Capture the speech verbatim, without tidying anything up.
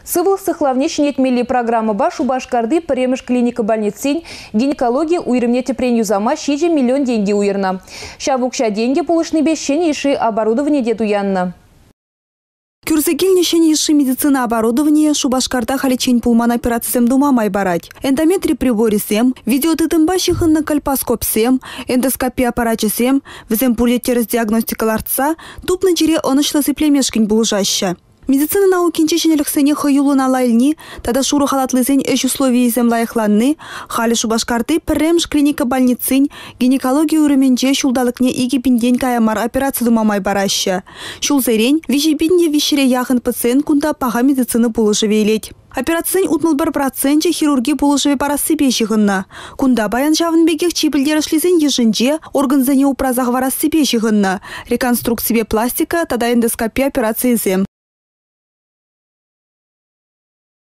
Сывыл сыхлавнечен етмели программа башу башкарды премеш клиника больницин гинекология уйрымнете пренюзама щеже миллион деньги уйрна. Шавукша деньги полышны бешшен иши оборудование детуянна. Кюрсекельнешен иши медицина оборудование Шубашкарта халичень пулман операциям думамай барать. Эндометрий приборисем, видеотытымбащихын на кальпоскопсем, эндоскопия аппаратчесем, взем пулетерс диагностикаларца, тупны чере онышласы племешкин булжаща. Медицина науки чеченеліксене хаюлын алайлни, тада шуру халатлызен эш условий зем лайықланны, хали Шубашкарты премш клиника больницин гинекология үріменже шулдалыкне иги пинден каямар операция думамай бараща. Шулзерен вишибинде вишере яхын пациент кунда паға медицины булыжы вейлет. Операциян утмыл бір процентче хирурги булыжы парасы бешігінна. Кунда баян жавын бекех чипілдер шлизен ежінже органзане упразах варасы бешігінна. Реконструкция пластика, тада эндоскопия операции зем.